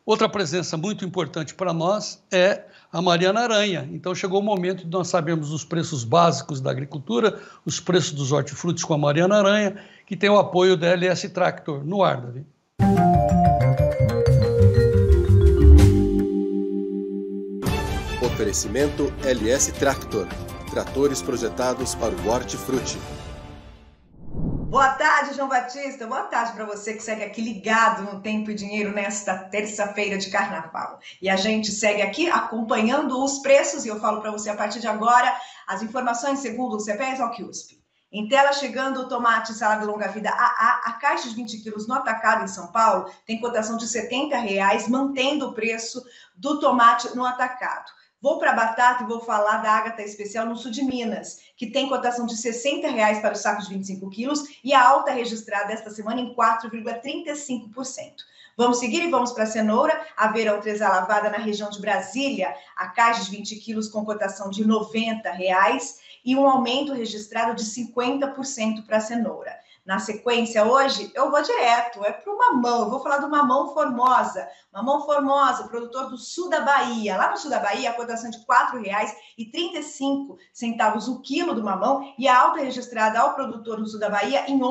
Outra presença muito importante para nós é a Mariana Aranha. Então chegou o momento de nós sabermos os preços básicos da agricultura, os preços dos hortifrutis com a Mariana Aranha, que tem o apoio da LS Tractor. No ar, Davi. Oferecimento LS Tractor. Tratores projetados para o hortifruti. Boa tarde, João Batista. Boa tarde para você que segue aqui ligado no Tempo e Dinheiro nesta terça-feira de carnaval. E a gente segue aqui acompanhando os preços e eu falo para você a partir de agora as informações segundo o CPE Exalc USP. Em tela chegando o tomate salada longa-vida AA, a caixa de 20 quilos no atacado em São Paulo tem cotação de R$ 70,00, mantendo o preço do tomate no atacado. Vou para a batata e vou falar da Ágata Especial no sul de Minas, que tem cotação de R$ 60,00 para o saco de 25 quilos e a alta registrada esta semana em 4,35%. Vamos seguir e vamos para a cenoura, a Verão 3A lavada na região de Brasília, a caixa de 20 quilos com cotação de R$ 90,00 e um aumento registrado de 50% para a cenoura. Na sequência, hoje, eu vou direto, para o mamão, eu vou falar do mamão Formosa. Mamão Formosa, produtor do sul da Bahia. Lá no sul da Bahia, a cotação de R$ 4,35 o quilo do mamão e a alta registrada ao produtor no sul da Bahia em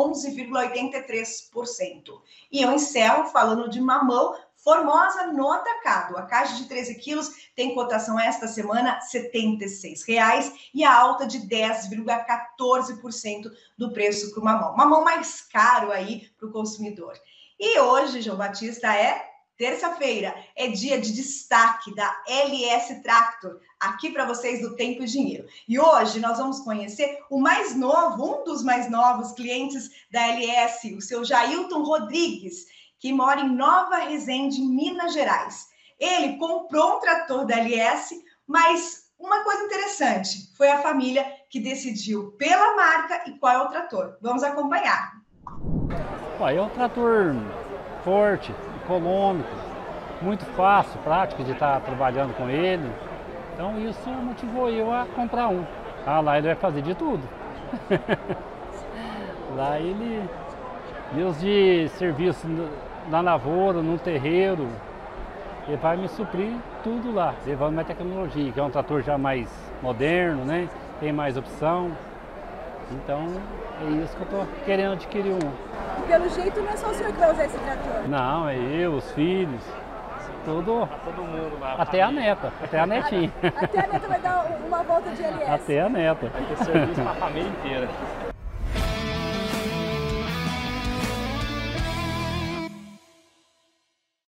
11,83%. E eu encerro falando de mamão Formosa no atacado. A caixa de 13 quilos tem cotação esta semana R$ 76,00 e a alta de 10,14% do preço para o mamão. Mamão mais caro aí para o consumidor. E hoje, João Batista, é terça-feira, é dia de destaque da LS Tractor, aqui para vocês do Tempo e Dinheiro. E hoje nós vamos conhecer o mais novo, um dos mais novos clientes da LS, o seu Jailton Rodrigues, que mora em Nova Resende, em Minas Gerais. Ele comprou um trator da LS, mas uma coisa interessante, foi a família que decidiu pela marca e qual é o trator. Vamos acompanhar. É um trator forte, econômico, muito fácil, prático de estar trabalhando com ele. Então isso motivou eu a comprar um. Lá ele vai fazer de tudo. Lá ele... Deus de serviço na lavoura, no terreiro, ele vai me suprir tudo lá, levando mais tecnologia, que é um trator já mais moderno, né? Tem mais opção. Então é isso que eu estou querendo adquirir um. E pelo jeito não é só o senhor que vai usar esse trator? Não, é eu, os filhos, todo mundo lá. Até a neta, até a netinha. Até a neta vai dar uma volta de LS. Até a neta. Vai ter serviço para a família inteira.